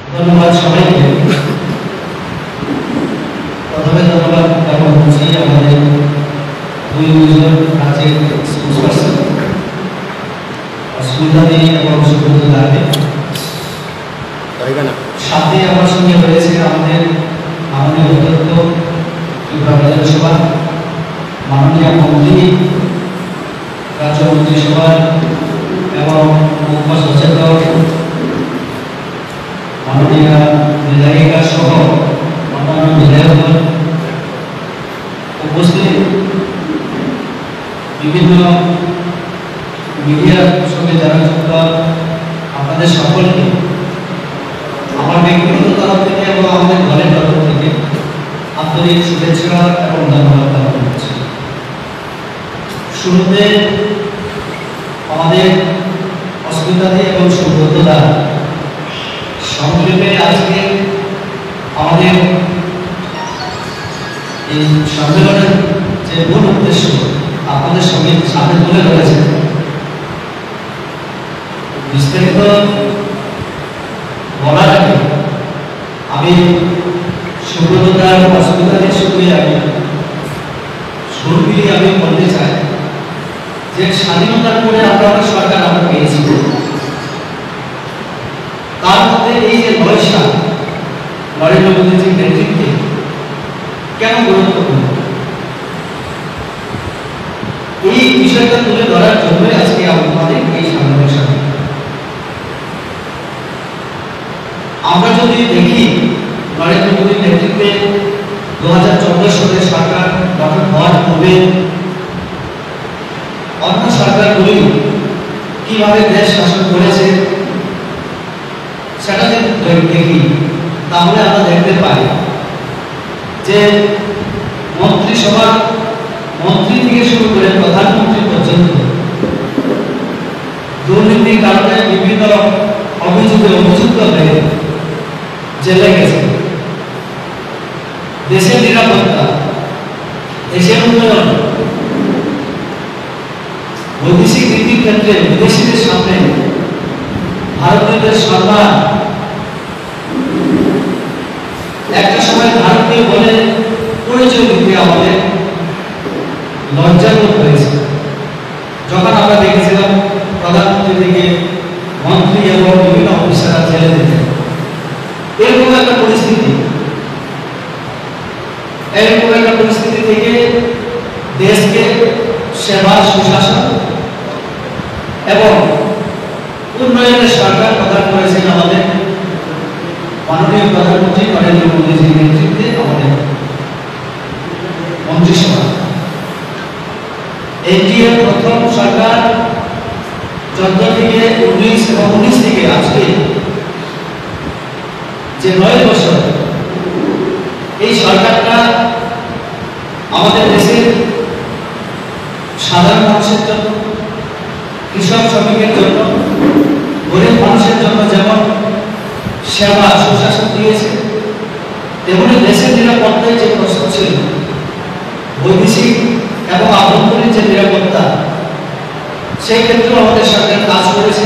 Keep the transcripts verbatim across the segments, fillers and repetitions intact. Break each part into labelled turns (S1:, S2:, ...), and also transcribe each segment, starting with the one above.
S1: ধন্যবাদ সবাইকে। প্রথমে ধন্যবাদ জ্ঞাপন করছি আমাদের দুই দুজন রাজ্যের স্পোর্টসপারসন সুলতানি এবং সুব্রত দাকে। সাথে আমার সঙ্গে রয়েছে আমাদের মাননীয় অধ্যক্ষ ত্রিপুরা বিধানসভা, মাননীয় মন্ত্রী রাজ্য মন্ত্রিসভা এবং মুখ্য সচেতক মাননীয় বিধায়িকা সহ অন্যান্য বিধায়কগণ, উপস্থিত বিভিন্ন মিডিয়ার সঙ্গে যারা যুক্ত, আপনাদের সকলকে আমার ব্যক্তিগত তরফ থেকে এবং আমাদের দলের তরফ থেকে আন্তরিক শুভেচ্ছা এবং ধন্যবাদ জ্ঞাপন করছি। শুরুতে আমাদের অস্মিতাদি এবং সুব্রতদা সংক্ষেপে আজকে আমাদের এই সম্মেলনের যে মূল উদ্দেশ্য আপনাদের সঙ্গে সামনে তুলে ধরেছে, বিস্তারিত বলার আগে আমি সুব্রতদার অস্মিতাদের সঙ্গে আমি শুরুতেই আমি বলতে চাই যে স্বাধীনতার পরে আমরা সরকার আমরা পেয়েছি, তার মধ্যে এই যে নয় সাল নরেন্দ্র মোদীজির নেতৃত্বে কেন গুরুত্বপূর্ণ, এই বিষয়টা তুলে ধরার জন্য আজকে আমাদের এই সাংবাদিক সভা। আমরা যদি দেখি নরেন্দ্র মোদীর নেতৃত্বে দু হাজার চোদ্দ সালে সরকার গঠন হওয়ার পূর্বে অন্য সরকারগুলি কিভাবে দেশ শাসন করেছে সেটা যদি দেখি তাহলে আমরা দেখতে পাই যে মন্ত্রিসভা মন্ত্রী থেকে শুরু করে প্রধানমন্ত্রী পর্যন্ত দুর্নীতির কারণে বিভিন্ন অভিযোগে অভিযুক্ত হয়ে জেলে গেছে। দেশের নিরাপত্তা, দেশের উন্নয়ন, বৈদেশিক নীতির ক্ষেত্রে বিদেশিদের সামনে ভারতীয়দের সম্মান, একটা সময় ভারতীয় বলে পরিচয় দিতে আমাদের লজ্জাবোধ হয়েছে যখন আমরা দেখেছিলাম প্রধানমন্ত্রী থেকে মন্ত্রী এবং বিভিন্ন অফিসাররা জেলে দিতেন। এরকম একটা পরিস্থিতি এরকম একটা পরিস্থিতি থেকে দেশকে সেবা, সুশাসন এবং উন্নয়নের সরকার প্রদান করেছেন আমাদের মাননীয় প্রধানমন্ত্রী নরেন্দ্র মোদীজির নেতৃত্বে আমাদের মন্ত্রিসভা। এনডিএ প্রথম সরকার চোদ্দ থেকে উনিশ এবং উনিশ থেকে আজকে যে নয় বছর এই সরকারটা আমাদের দেশের সাধারণ মানুষের জন্য, কৃষক শ্রমিকের জন্য, গরিব মানুষের জন্য যেমন সেবা সুশাসন দিয়েছে, তেমনি দেশের নিরাপত্তায় যে প্রশ্ন ছিল, বৈদেশিক এবং আভ্যন্তরীণ যে নিরাপত্তা, সেই ক্ষেত্রে আমাদের সরকার কাজ করেছে।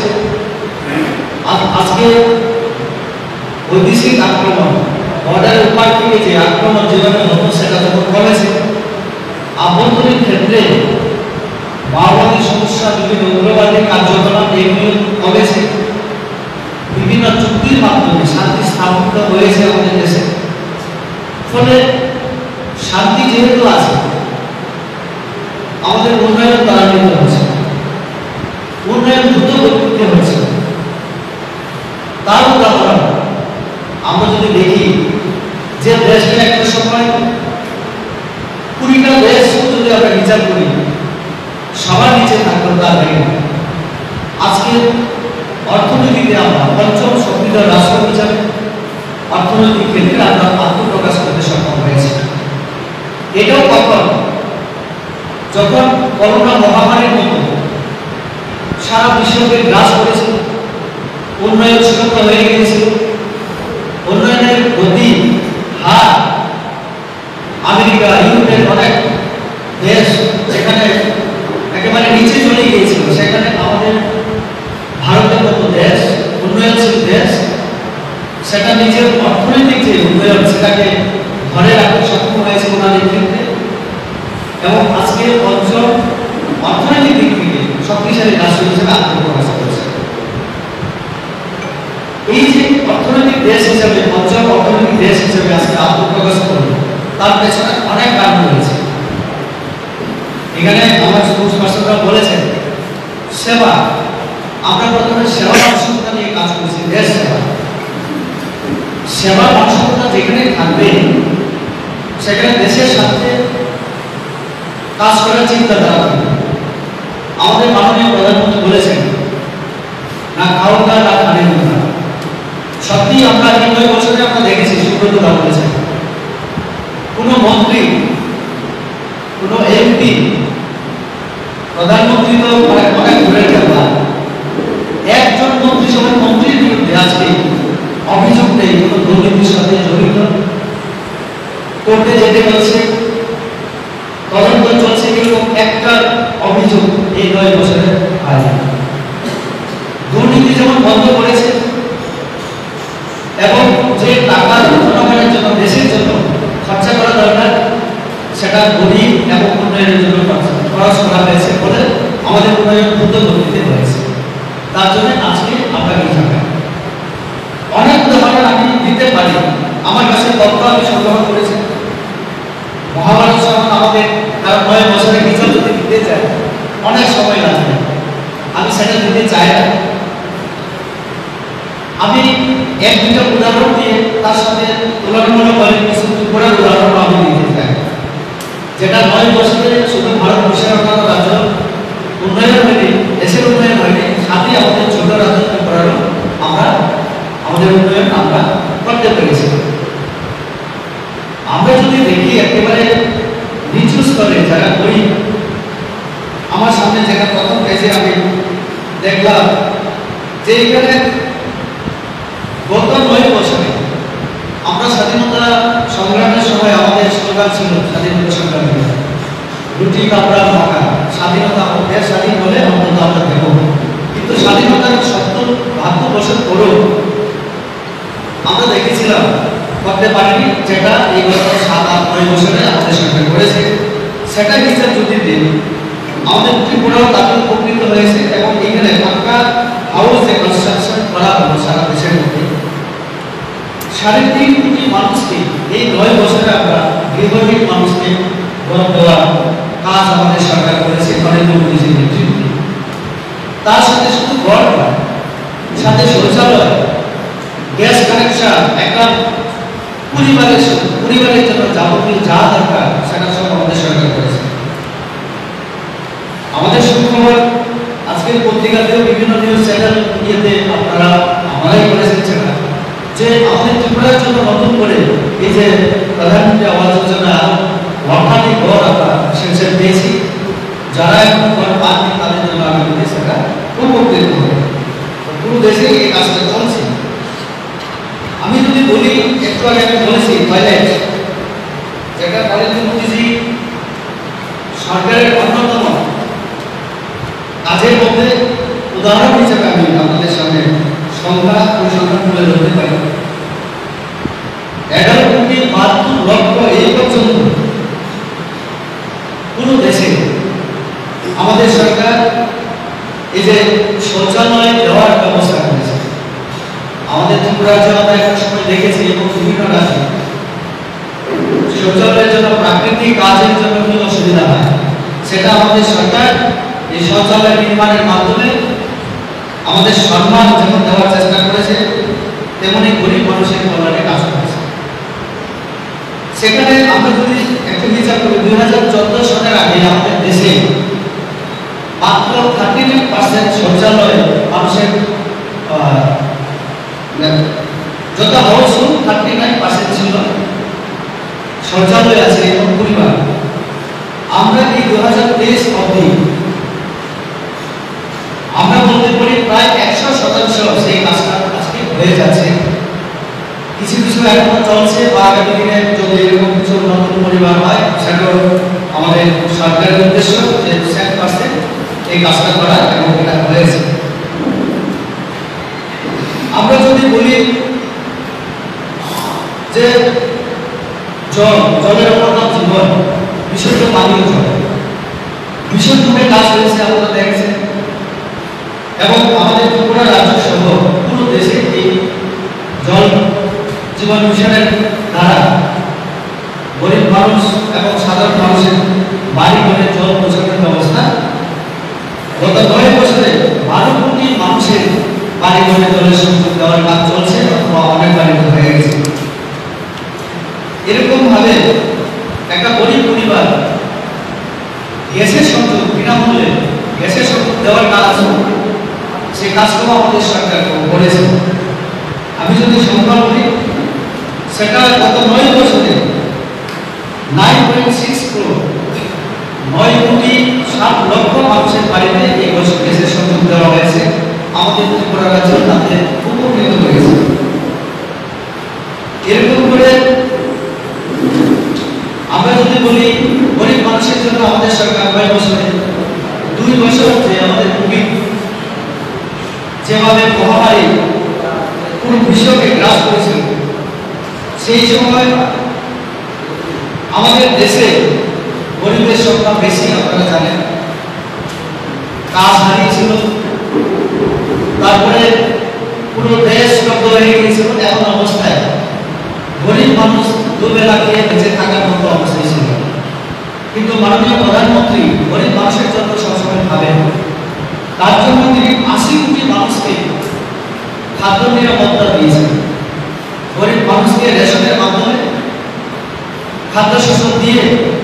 S1: আজকে বৈদেশিক আক্রমণ, বর্ডারের উপর থেকে যে আক্রমণ যেভাবে হতো সেটা যখন কমেছে, আভ্যন্তরীণ ক্ষেত্রে মাওবাদী সমস্যা, বিভিন্ন উগ্রবাদী কার্যকলাপ এগুলো কমেছে, বিভিন্ন চুক্তির মাধ্যমে শান্তি স্থাপিত হয়েছে আমাদের দেশে। ফলে শান্তি যেহেতু আছে, আমাদের উন্নয়ন ত্বরান্বিত হচ্ছে, উন্নয়ন দ্রুত গতিতে হচ্ছে। তার উদাহরণ আমরা যদি দেখি যে দেশটা একটা সময় কুড়িটা দেশ যদি আমরা বিচার করি সবার নিচে থাকতো, তার আগে আজকে অর্থনীতিতে আমরা পঞ্চম শক্তিধর রাষ্ট্র হিসাবে অর্থনৈতিক ক্ষেত্রে আমরা আত্মপ্রকাশ করতে সক্ষম হয়েছি। এটাও কখন যখন করোনা মহামারীর মতো সারা বিশ্বকে গ্রাস করেছিল, উন্নয়ন সীমিত হয়ে গিয়েছিল, উন্নয়নের গতি হার আমেরিকা, ইউরোপের অনেক দেশ যেখানে একেবারে নিচে চলে গিয়েছিল, সেখানে আমাদের ভারতের মতো দেশ, উন্নয়নশীল দেশ, সেটা সেটা নিজের অর্থনৈতিক যে উন্নয়ন সেটাকে ধরে রাখতে সক্ষম হয়েছে ওনাদের ক্ষেত্রে, এবং আজকে অঞ্চল অর্থনৈতিক দিক থেকে শক্তিশালী রাষ্ট্র হিসেবে আত্মপ্রকাশ করেছে। এই যে অর্থনৈতিক দেশ হিসেবে অঞ্চল অর্থনৈতিক দেশ হিসেবে আজকে আত্মপ্রকাশ করল, তার পেছনে অনেক কারণ রয়েছে। এখানে আমার স্পষ্টতা বলেছেন সেবা, আমরা প্রথমে সেবা মানসিকতা নিয়ে কাজ করছি, দেশ সেবা। সেবা মানসিকতা যেখানে থাকবে সেখানে দেশের সাথে কাজ করার চিন্তাধারা থাকবে। আমাদের মাননীয় প্রধানমন্ত্রী বলেছেন না খাওয়া না খানে না। সত্যি আমরা এই নয় বছরে আমরা দেখেছি, সুব্রতদা বলেছেন কোন মন্ত্রী কোন এমপি প্রধানমন্ত্রী তো অনেক দূরের কথা, একজন মন্ত্রী সভার মন্ত্রীর বিরুদ্ধে আজকে অভিযোগ নেই কোন দুর্নীতির সাথে জড়িত, কোর্টে যেতে বলছে, তদন্ত চলছে, কিন্তু একটা অভিযোগ এই নয় বছরে হয়। দুর্নীতি যেমন বন্ধ করেছে এবং যে টাকা জনগণের জন্য দেশের জন্য খরচা করা দরকার সেটা গরিব এবং উন্নয়নের জন্য খরচ করা হয়েছে বলে আমাদের উন্নয়ন দ্রুত গতিতে হয়েছে। তার জন্য আজকে আমরা এই জায়গায় অনেক উদাহরণ আমি দিতে পারি। আমার কাছে তথ্য আমি সংগ্রহ করেছি মহাভারত যখন আমাদের কারণ নয় বছরের বিচার যদি দিতে চায় অনেক সময় লাগবে, আমি সেটা দিতে চাই না। আমি এক দুইটা উদাহরণ দিয়ে তার সাথে তুলনামূলক কিছু টুকরার উদাহরণ আমি দিতে চাই, যেটা নয় বছরে শুধু ভারতবর্ষের অন্যান্য রাজ্য উন্নয়ন হয়নি, দেশের উন্নয়ন হয়নি, সাথে আমাদের ছোট রাজ্য করারও আমরা আমাদের উন্নয়ন আমরা করতে পেরেছি। আমরা যদি দেখি একেবারে নিচু স্তরে যারা বই, আমার সামনে যেটা প্রথম পেজে আমি দেখলাম যে এখানে গত নয় বছরে আমরা স্বাধীনতা সংগ্রামের সময় আমাদের স্লোগান ছিল স্বাধীনতা সংগ্রামী রুটি কাপড়া ফাঁকা, স্বাধীনতা আমাদের স্বাধীন হলে অন্তত আমরা দেব। কিন্তু স্বাধীনতার সত্তর বাহাত্তর বছর পরেও আমরা দেখেছিলাম করতে পারিনি, যেটা এই গত সাত আট নয় বছরে আমাদের সরকার করেছে। সেটা হিসাব যদি দিন আমাদের ত্রিপুরাও তাতে উপকৃত হয়েছে, এবং এখানে পাকা হাউস যে কনস্ট্রাকশন করা হলো সারা দেশের মধ্যে সাড়ে তিন কোটি মানুষকে এই নয় বছরে আমরা গৃহহীন মানুষকে ঘর দেওয়ার কাজ আমাদের সরকার করেছে নরেন্দ্র মোদীজির নেতৃত্বে। তার সাথে শুধু ঘর নয়, সাথে শৌচালয়, গ্যাস কানেকশন, একটা পরিবারের পরিবারের জন্য যাবতীয় যা দরকার সেটা সব আমাদের সরকার করেছে। আমাদের সুখবর আজকের পত্রিকাতেও বিভিন্ন নিউজ চ্যানেল ইয়েতে আপনারা আমরাই করেছেন সেটা, যে আমাদের ত্রিপুরার জন্য নতুন করে এই যে প্রধানমন্ত্রী আবাস যোজনা লক্ষাধিক ঘর আমরা সেন্সার পেয়েছি। যারা এখন ঘর পাননি তাদের জন্য আগামীতে সেটা উপকৃত হবে। পুরো দেশে এই কাজটা চলছে। আমি যদি বলি, একটু আগে আমি বলেছি টয়লেট, যেটা নরেন্দ্র মোদীজি সরকারের অন্যতম কাজের মধ্যে উদাহরণ হিসেবে আমি আপনাদের সামনে সংখ্যা পরিসংখ্যান তুলে ধরতে পারি। এগারো কোটি বাহাত্তর লক্ষ এই পর্যন্ত পুরো দেশে আমাদের সরকার এই যে শৌচালয় দেওয়ার ব্যবস্থা করেছে। আমাদের ত্রিপুরা রাজ্যে আমরা একটা সময় দেখেছি এবং বিভিন্ন রাজ্যে শৌচালয়ের জন্য প্রাকৃতিক কাজের জন্য কি অসুবিধা হয়, সেটা আমাদের সরকার এই শৌচালয় নির্মাণের মাধ্যমে আমাদের সম্মান যেমন দেওয়ার চেষ্টা করেছে, তেমনি গরিব মানুষের কল্যাণে কাজ করেছে। সেখানে আমরা যদি একটু বিচার করি, দুই হাজার চোদ্দ সালের আগে আমাদের দেশে মাত্র থার্টি নাইন পার্সেন্ট শৌচালয় মানুষের যত হাউসফুল থার্টি নাইন পার্সেন্ট ছিল শৌচালয় আছে এবং পরিবার। আমরা এই দু হাজার তেইশ অবধি আমরা বলতে পারি প্রায় একশো শতাংশ সেই কাজটা আজকে হয়ে যাচ্ছে। কিছু কিছু এখনো চলছে, বা আগামী দিনে যদি এরকম কিছু নতুন পরিবার হয় সেটাও আমাদের সরকারের উদ্দেশ্য যে সেট পার্সেন্ট এই কাজটা করা, এবং এটা হয়েছে। আমরা যদি বলি যে জল, জলের উপর নাম জীবন, বিশুদ্ধ পানীয় জল, বিশুদ্ধভাবে কাজ হয়েছে আপনারা দেখেছেন। এবং আমাদের ত্রিপুরা রাজ্য সহ পুরো দেশে এই জল জীবন মিশনের দ্বারা গরিব মানুষ এবং সাধারণ মানুষের বাড়ি ঘরে জল পৌঁছানোর ব্যবস্থা গত নয় বছরে বারো কোটি মানুষের বাড়ি ঘরে জলের সংযোগ দেওয়ার কাজ চলছে অথবা অনেক বাড়িতে হয়ে গেছে। এরকম ভাবে একটা গরিব পরিবার গ্যাসের সংযোগ বিনামূল্যে গ্যাসের সংযোগ দেওয়ার কাজ, সে কাজগুলো আমাদের সরকার করেছে। আমি যদি সংখ্যা বলি, সেটা গত নয় বছরে নাইন পয়েন্ট সিক্স ক্রোড় নয় কোটি সাত লক্ষ মানুষের বাড়িতে এই বছর গ্যাসের সংযোগ দেওয়া হয়েছে। আমাদের ত্রিপুরা রাজ্য তাতে উপকৃত হয়েছে। এরকম করে আমরা যদি বলি গরিব মানুষের জন্য আমাদের সরকার নয় বছরে দুই বছর যে আমাদের কোভিড যেভাবে মহামারী পুরো বিশ্বকে গ্রাস করেছিল, সেই সময় আমাদের দেশে গরিবের সংখ্যা বেশি, আপনারা জানেন। কাজ হারিয়েছিল, তারপরে পুরো দেশ স্তব্ধ হয়ে গিয়েছিল। এমন অবস্থায় গরিব মানুষ দুবেলা খেয়ে বেঁচে থাকার মতো অবস্থায় ছিল। কিন্তু মাননীয় প্রধানমন্ত্রী গরিব মানুষের জন্য সবসময় ভাবেন। তার জন্য তিনি আশি কোটি মানুষকে খাদ্য নিরাপত্তা দিয়েছেন। গরিব মানুষকে রেশনের মাধ্যমে খাদ্যশস্য দিয়ে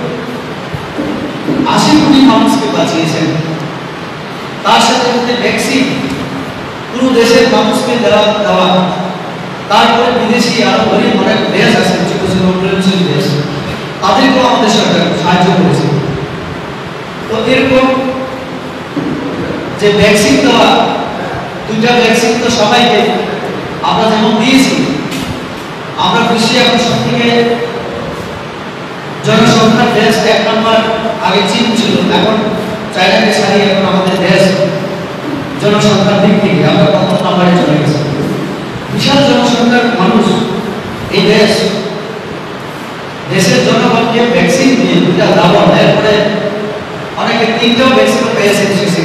S1: আশি কোটি মানুষকে বাঁচিয়েছেন। তার সাথে সাথে ভ্যাকসিন পুরো দেশের মানুষকে দেওয়া দেওয়া তারপরে বিদেশি আরো গরিব অনেক দেশ আছে, উন্নয়নশীল দেশ, তাদেরকেও আমাদের সরকার সাহায্য করেছে। তো এরকম যে ভ্যাকসিন দেওয়া, দুইটা ভ্যাকসিন তো সবাইকে আমরা যেমন দিয়েছি। আমরা বিশ্বে এখন সব থেকে জনসংখ্যার দেশ এক নম্বর, আগে চীন ছিল, এখন চায়নাকে ছাড়িয়ে এখন আমাদের দেশ জনসংখ্যার দিক থেকে আমরা প্রথম নম্বরে চলে গেছি। বিশাল জনসংখ্যার মানুষ এই দেশ, দেশের জনগণকে ভ্যাকসিন দিয়ে দুটা দাবন, এরপরে অনেকে তিনটাও ভ্যাকসিন পেয়েছে শেষে।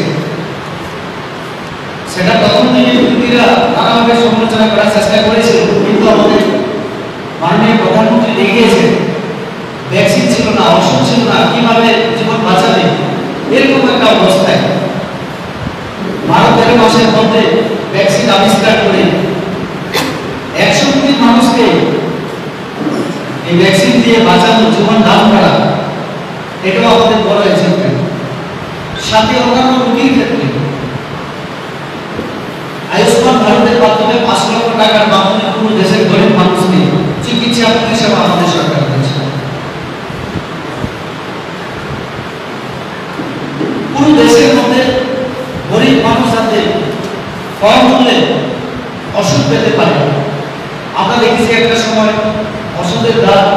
S1: সেটা প্রথম দিকে বিরোধীরা নানাভাবে সমালোচনা করার চেষ্টা করেছিল, কিন্তু আমাদের মাননীয় প্রধানমন্ত্রী দেখিয়েছেন ভ্যাকসিন ছিল না, ওষুধ ছিল না, কিভাবে জীবন বাঁচাবে। এরকম একটা অবস্থায় বারো তেরো মাসের মধ্যে ভ্যাকসিন আবিষ্কার করে একশো কোটি মানুষকে এই ভ্যাকসিন দিয়ে বাঁচানো, জীবন দান করা, এটাও আমাদের বড় অ্যাচিভমেন্ট। সাথে অন্যান্য রোগীর ক্ষেত্রে আয়ুষ্মান ভারতের মাধ্যমে পাঁচ লক্ষ টাকার মাধ্যমে পুরো দেশের গরিব মানুষকে চিকিৎসা পরিষেবা আমাদের সরকার দিয়েছে। পুরো দেশের মধ্যে গরিব মানুষ যাতে কম মূল্যে ওষুধ পেতে পারে। আমরা দেখেছি একটা সময় ওষুধের দাম,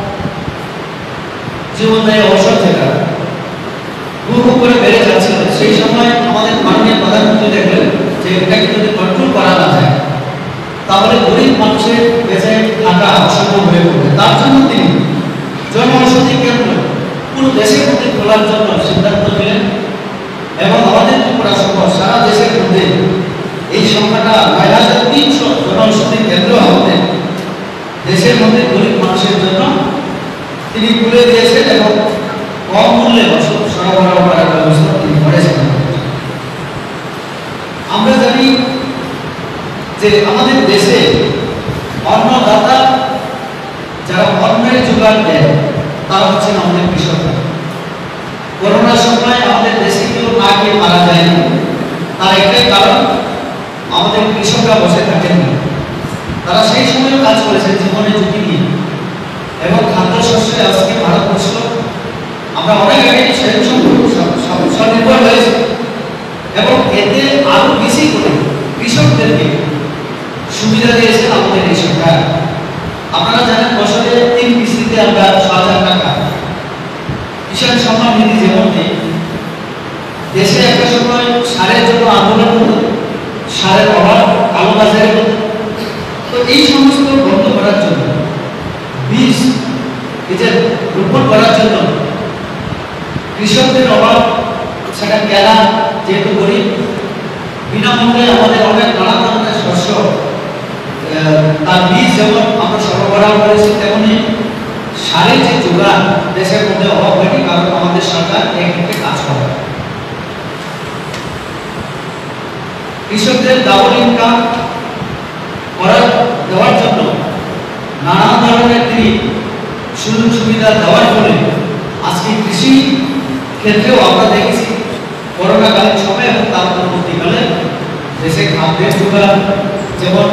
S1: জীবনদায়ী ঔষধ যেটা হুহু করে বেড়ে যাচ্ছিল, সেই সময় আমাদের মাননীয় প্রধানমন্ত্রী দেখলেন যে এটাকে যদি কন্ট্রোল করা না যায় তাহলে গরিব মানুষের বেঁচে থাকা অসম্ভব হয়ে পড়বে। তার জন্য তিনি জন ঔষধি কেন্দ্র পুরো দেশের মধ্যে খোলার জন্য সিদ্ধান্ত নিলেন এবং আমাদের ত্রিপুরা সহ সারা দেশের মধ্যে এই সংখ্যাটা নয় হাজার তিনশো জন ঔষধি কেন্দ্র আমাদের দেশের মধ্যে গরিব মানুষের জন্য তিনি খুলে দিয়েছেন এবং কম মূল্যে ওষুধ সরবরাহ করার ব্যবস্থা তিনি করেছেন। আমরা জানি যে আমাদের দেশে অন্নদাতা যারা অন্নের যোগান দেয় তারা হচ্ছেন আমাদের কৃষকরা। করোনার সময় আমাদের দেশে কেউ না খেয়ে মারা যায়নি, তার একটাই কারণ আমাদের কৃষকরা বসে থাকেননি। তারা সেই সময় কাজ করেছে জীবনে ঝুঁকি নিয়ে এবং খাদ্যশস্যে আজকে ভারতবর্ষ আমরা অনেক আগে স্বনির্ভর হয়েছি এবং এতে আরো বেশি করে কৃষকদেরকে সুবিধা দিয়েছে আমাদের এই সরকার। আপনারা জানেন বছরে তিন কিস্তিতে আমরা ছ হাজার টাকা কিষাণ সম্মান নিধি যেমন নেই। দেশে একটা সময় সারের জন্য আন্দোলন হতো, সারের অভাব, কালোবাজারি হতো। তো এই সমস্ত বন্ধ করার জন্য সেটা কেনা যেহেতু গরিব, বিনামূল্যে আমাদের অনেক নানা ধরনের শস্য তার বীজ যেমন আমরা সরবরাহ করেছি, তেমনি সারের যে যোগান দেশের মধ্যে অভাব হয়নি, কারণ আমাদের সরকার এই ক্ষেত্রে কাজ করে। কৃষকদের ডাবল ইনকাম করার দেওয়ার জন্য নানা ধরনের তিনি সুযোগ সুবিধা দেওয়ার ফলে আজকে কৃষি ক্ষেত্রেও আমরা দেখেছি করোনাকালীন সময় এবং তার পরবর্তীকালে দেশে খাদ্যের যোগান যেমন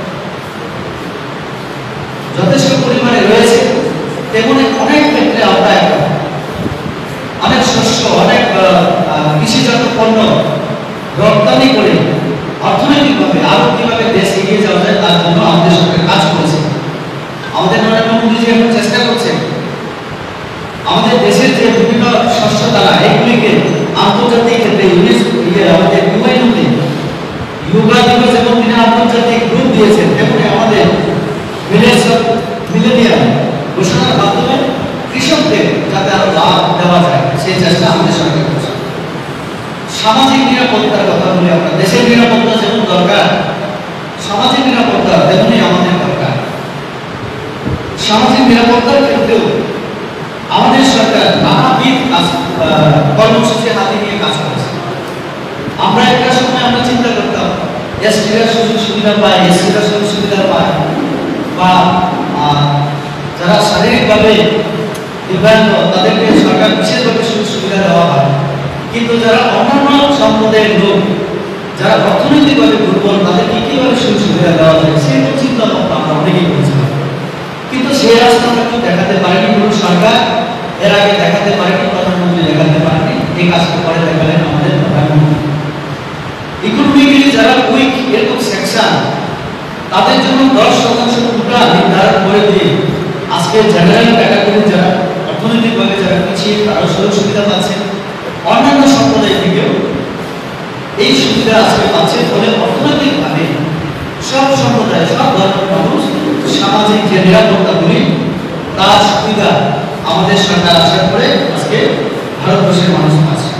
S1: যথেষ্ট পরিমাণে রয়েছে, তেমনি অনেক ক্ষেত্রে আমরা অনেক শস্য, অনেক কৃষিজাত পণ্য রপ্তানি করে অর্থনৈতিকভাবে আরো কিভাবে দেশ এগিয়ে যাওয়া যায় তার জন্য আমাদের সরকার কাজ করেছে। আমাদের নরেন্দ্র মোদীজি এখন চেষ্টা করছেন আমাদের দেশের যে বিভিন্ন শস্য দ্বারা এগুলিকে আন্তর্জাতিক ক্ষেত্রে আমাদের ইউএনওতে ইয়োগা দিবস এবং তিনি আন্তর্জাতিক রূপ দিয়েছেন, তেমনি আমাদের ভিলেজ মিলেনিয়াম ঘোষণার মাধ্যমে কৃষকদের যাতে আরো লাভ দেওয়া যায় সেই চেষ্টা আমাদের সরকার করছে। সামাজিক নিরাপত্তার কথা বলি আমরা, দেশের নিরাপত্তা যেমন দরকার সামাজিক নিরাপত্তা তেমনি আমাদের দরকার। সামাজিক নিরাপত্তার ক্ষেত্রেও আমাদের সরকার নানাবিধ কর্মসূচি হাতে নিয়ে কাজ করেছে। আমরা একটা সময় আমরা চিন্তা করতাম এসটিরা সুযোগ সুবিধা পায়, এসসিরা সুযোগ সুবিধা পায়, বা যারা শারীরিকভাবে দিব্যাঙ্গ তাদেরকে সরকার বিশেষভাবে সুযোগ সুবিধা দেওয়া হয়, কিন্তু যারা অন্যান্য সম্প্রদায়ের লোক, যারা অর্থনৈতিকভাবে দুর্বল, তাদেরকে কিভাবে সুযোগ সুবিধা দেওয়া যায় সেই চিন্তা ভাবনা আমরা অনেকেই করেছিলাম। কিন্তু সেই রাস্তাটা তো দেখাতে পারেনি কোনো সরকার, এর আগে দেখাতে পারেনি প্রধানমন্ত্রী, দেখাতে পারেনি, এই কাজটা করে দেখালেন আমাদের প্রধানমন্ত্রী। ইকোনমিক্যালি যারা উইক এরকম সেকশন, তাদের জন্য দশ শতাংশ কোটা নির্ধারণ করে দিয়ে আজকে জেনারেল ক্যাটাগরি যারা অর্থনৈতিকভাবে যারা পিছিয়ে তারা সুযোগ সুবিধা পাচ্ছে, অন্যান্য সম্প্রদায় থেকেও এই সুবিধা আজকে পাচ্ছে। ফলে অর্থনৈতিকভাবে সব সম্প্রদায়, সব ধর্মের মানুষ সামাজিক যে নিরাপত্তাগুলি তার সুবিধা আমাদের সরকার আশা করে আজকে ভারতবর্ষের মানুষ পাচ্ছে।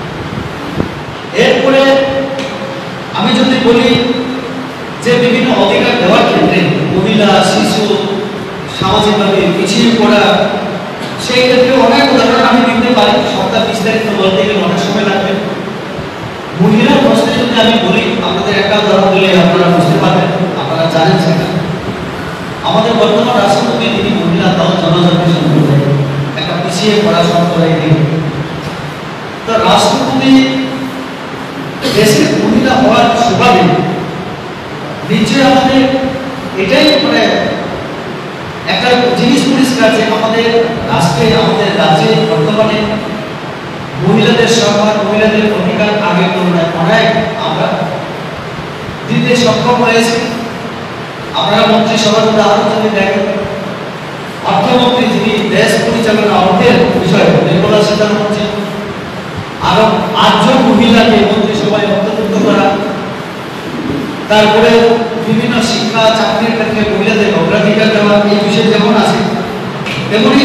S1: এরপরে আমি যদি বলি যে বিভিন্ন অধিকার দেওয়ার ক্ষেত্রে মহিলা, শিশু, সামাজিকভাবে পিছিয়ে পড়া, সেই ক্ষেত্রে অনেক উদাহরণ আমি দিতে পারি, সপ্তাহ বিস্তারিত বলতে গেলে অনেক সময় লাগবে। মহিলার প্রশ্নে যদি আমি বলি, আপনাদের একটা উদাহরণ দিলে আপনারা বুঝতে পারবেন, আপনারা জানেন সেটা। আমাদের বর্তমান রাষ্ট্রপতি তিনি মহিলা দল জনজাতি সম্প্রদায়, একটা পিছিয়ে পড়া সম্প্রদায় থেকে। তো রাষ্ট্রপতি দেশের মহিলা হওয়ার স্বভাবে নিশ্চয়ই আমাদের এটাই মানে একটা জিনিস পরিষ্কার যে আমাদের রাষ্ট্রে, আমাদের রাজ্যে বর্তমানে মহিলাদের সম্মান, মহিলাদের অধিকার আগের তুলনায় অনেক আমরা দিতে সক্ষম হয়েছে। আপনারা মন্ত্রিসভার উদাহরণ যদি দেখেন, অর্থমন্ত্রী যিনি দেশ পরিচালনা অর্থের বিষয়ে নির্মলা সীতারামন, আরো আটজন মহিলাকে মন্ত্রিসভায় অন্তর্ভুক্ত করা, তারপরে বিভিন্ন শিক্ষা চাকরির ক্ষেত্রে মহিলাদের অগ্রাধিকার দেওয়া, এই বিষয় যেমন আছে তেমনি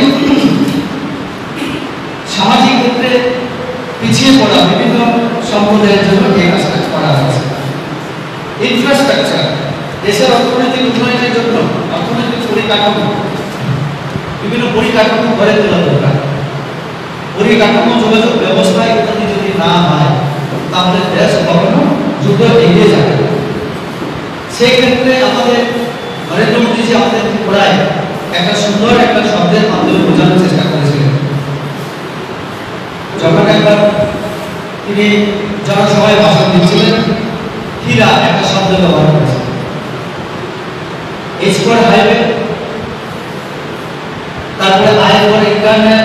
S1: সামাজিক ক্ষেত্রে পিছিয়ে পড়া বিভিন্ন সম্প্রদায়ের জন্য এই কাজটা করা হয়েছে। ইনফ্রাস্ট্রাকচার, দেশের অর্থনৈতিক উন্নয়নের জন্য অর্থনৈতিক পরিকাঠামো, বিভিন্ন পরিকাঠামো গড়ে তোলা দরকার। পরিকাঠামো, যোগাযোগ ব্যবস্থা ইত্যাদি যদি না হয় তাহলে দেশ কখনো যুদ্ধ এগিয়ে যাবে। সেই ক্ষেত্রে আমাদের নরেন্দ্র মোদীজি আমাদের ত্রিপুরায় একটা সুন্দর একটা শব্দের মাধ্যমে বোঝানোর চেষ্টা করেছিলেন। যখন একবার তিনি জনসভায় ভাষণ দিচ্ছিলেন, হীরা একটা শব্দ ব্যবহার করেছিলেন। এক্সপোর্ট হাইওয়ে, তারপরে I for internet,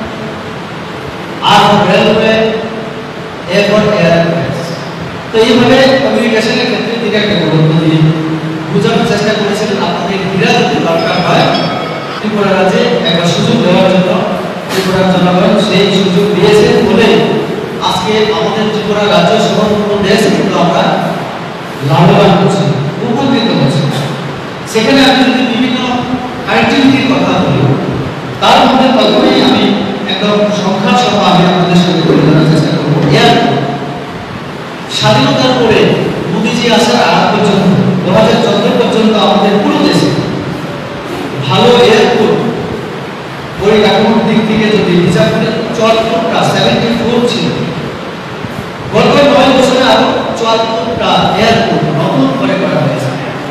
S1: R for railway, A for airways. তো এইভাবে কমিউনিকেশনের ক্ষেত্রে তিনি একটা গুরুত্ব দিয়ে বোঝানোর চেষ্টা করেছিলেন আপনাদের হীরা যদি দরকার হয় ত্রিপুরা রাজ্যে একটা সুযোগ দেওয়ার জন্য ত্রিপুরার জনগণ সেই সুযোগ দিয়েছে বলে আজকে আমাদের ত্রিপুরা রাজ্য সহ পুরো দেশ কিন্তু আমরা লাভবান হচ্ছি, উপকৃত হচ্ছি। সেখানে আমি যদি বিভিন্ন কানেক্টিভিটির কথা বলি, তার মধ্যে প্রথমেই আমি একদম সংখ্যা সহ আমি আপনাদের সঙ্গে তুলে ধরার চেষ্টা করবো। মির্জাপুরে চুয়াত্তরটা সেভেন্টি ফোর ছিল। গত নয় বছরে আরো চুয়াত্তরটা এয়ারপোর্ট নতুন করে করা হয়েছে।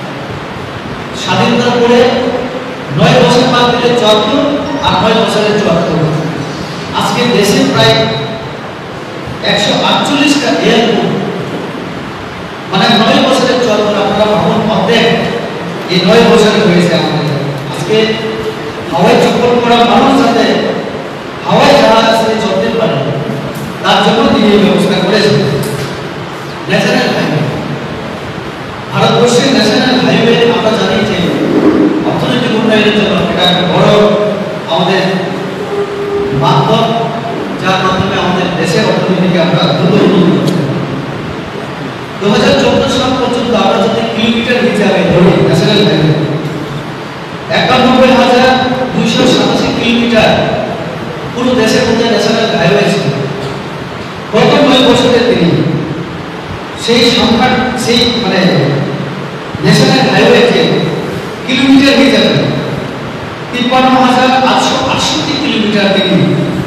S1: স্বাধীনতার পরে নয় বছর বাদ দিলে চুয়াত্তর আর নয় বছরে চুয়াত্তর। আজকে দেশে প্রায় একশো আটচল্লিশটা এয়ারপোর্ট, মানে নয় বছরের চুয়াত্তর। আপনারা ভাবুন অর্ধেক এই নয় বছরে হয়েছে আমাদের। আজকে হাওয়াই চক্কর করা মানুষ যাতে হাওয়াই জাহাজ আসলে চলতে পারে তার জন্য তিনি এই ব্যবস্থা করেছেন। ন্যাশনাল হাইওয়ে, ভারতবর্ষের ন্যাশনাল হাইওয়ে আমরা জানি যে অর্থনৈতিক উন্নয়নের জন্য এটা একটা বড় আমাদের মাধ্যম, যার মাধ্যমে আমাদের দেশের অর্থনীতিকে আমরা দ্রুত উন্নতি করতে পারি। দু হাজার চোদ্দ সাল পর্যন্ত আমরা যদি কিলোমিটার হিসাবে ধরি ন্যাশনাল হাইওয়ে একানব্বই হাজার দুইশো সাতাশি কিলোমিটার পুরো দেশের মধ্যে ন্যাশনাল হাইওয়ে ছিল। গত নয় বছরে তিনি সেই সংখ্যা সেই মানে ন্যাশনাল হাইওয়েকে কিলোমিটার হিসাবে তিপ্পান্ন হাজার আটশো আটষট্টি কিলোমিটার তিনি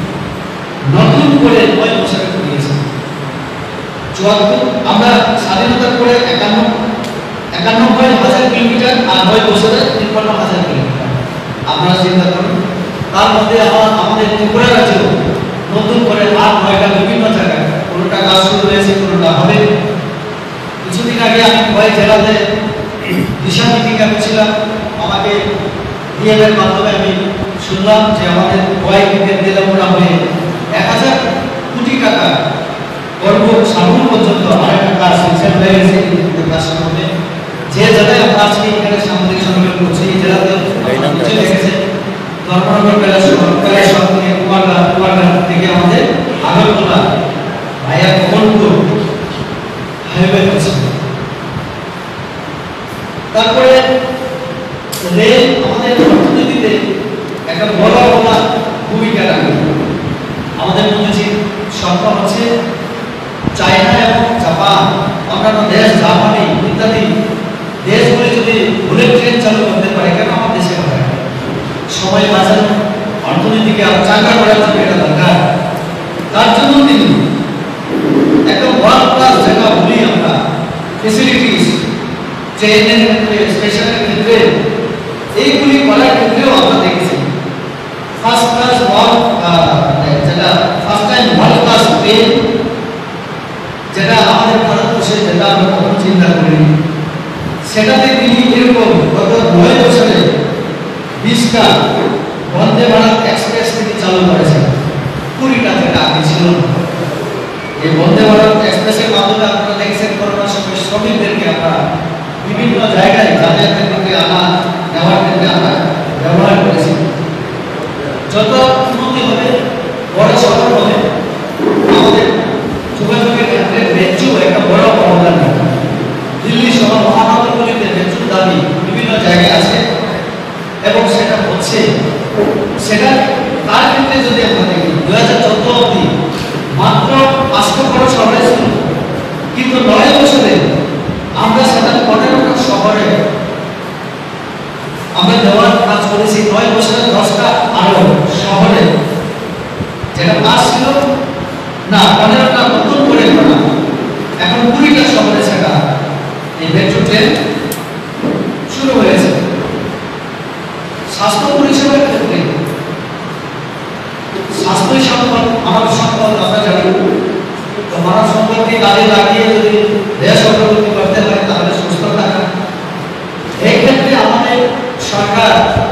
S1: নতুন করে নয় বছরে করিয়েছেন। চুয়াত্তর আমরা স্বাধীনতার পরে একান্ন একানব্বই হাজার কিলোমিটার আর নয় বছরে তিপ্পান্ন হাজার কিলোমিটার। আপনারা চিন্তা করুন, তার মধ্যে আমার আমাদের ত্রিপুরা রাজ্য নতুন করে আট নয়টা বিভিন্ন জায়গায় কোনোটা কাজ শুরু হয়েছে, কোনোটা হবে। কিছুদিন আগে আমি কয়েক জেলাতে দিশা মিটিং করছিলাম, আমাকে ডিএম এর মাধ্যমে আমি শুনলাম যে আমাদের কয়েক জেলা মোড়া হয়ে এক হাজার কোটি টাকা গর্ব সাগর পর্যন্ত আর একটা কাজ শিক্ষা হয়ে গেছে। কাজ করবে যে জেলায় আমরা আজকে এখানে সামুদ্রিক সম্মেলন করছি, এই জেলাতে চলে গেছে ধর্মনগর কৈলাসহর কৈলাসহর থেকে কুমারঘাট, কুমারঘাট থেকে আমাদের আগরতলা ভাইয়া মোহনপুর হাইওয়ে হচ্ছে। তারপরে রেল আমাদের অর্থনীতিতে একটা বড় বড় ভূমিকা রাখে। আমাদের মধ্যে যে সংখ্যা হচ্ছে চায়না এবং জাপান, অন্যান্য দেশ জার্মানি ইত্যাদি দেশগুলি যদি বুলেট ট্রেন চালু করতে পারে, কেন আমার দেশে হয়? সময় বাঁচানো, অর্থনীতিকে আরো চাঙ্গা করার জন্য এটা দরকার। তার জন্য তিনি একটা ওয়ার্ল্ড ক্লাস জায়গা বলি আমরা ফেসিলিটিস, ট্রেনের ক্ষেত্রে, স্টেশনের ক্ষেত্রে, এইগুলি করার ক্ষেত্রেও আমরা দেখেছি ফার্স্ট ক্লাস ওয়ার্ল্ড যেটা first time world class train, যেটা আমাদের ভারতবর্ষে যেটা আমরা কখনো চিন্তা করিনি, সেটাতে তিনি এরকম গত নয় বছরে বিশটা বন্দে ভারত এক্সপ্রেস তিনি চালু করেছেন, কুড়িটা যেটা আগে ছিল না। এই বন্দে ভারত এক্সপ্রেসের মাধ্যমে আপনারা দেখছেন করোনার সময় শ্রমিকদেরকে আমরা বিভিন্ন জায়গায় যাতায়াতের ক্ষেত্রে আনা নেওয়ার ক্ষেত্রে আমরা ব্যবহার করেছি। যত উন্নতি হবে, বড় শহর হবে, আমাদের যোগাযোগের ক্ষেত্রে মেট্রো একটা বড় অবদান রাখে। দিল্লি সহ মহানগরগুলিতে মেট্রোর দাবি বিভিন্ন জায়গায় আছে এবং সেটা হচ্ছে, সেটা তার ক্ষেত্রে যদি আমরা দেখি দুই হাজার চোদ্দ অব্দি মাত্র পাঁচশো বড় শহরে ছিল, কিন্তু নয় বছরে আমরা সেটা পনেরোটা শহরে আমরা দেওয়ার কাজ করেছি। নয় বছরে দশটা আরো শহরে, যেটা পাঁচ ছিল না পনেরোটা নতুন করে করা, এখন কুড়িটা শহরে সেটা এই মেট্রো ট্রেন শুরু হয়েছে। স্বাস্থ্য পরিষেবার ক্ষেত্রে স্বাস্থ্য সম্পদ মানব সম্পদ আমরা জানি, তো মানব সম্পদকে কাজে লাগিয়ে যদি দেশ অগ্রগতি করতে হয় তাহলে সুস্থ থাকা। এই ক্ষেত্রে আমাদের সরকার